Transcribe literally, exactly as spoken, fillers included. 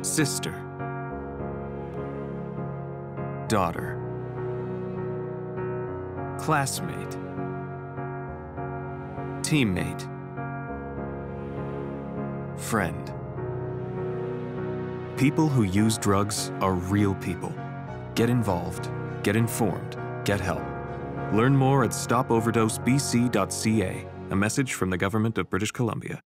sister, daughter, classmate, teammate, friend. People who use drugs are real people. Get involved, get informed, get help. Learn more at stop overdose b c dot c a, a message from the Government of British Columbia.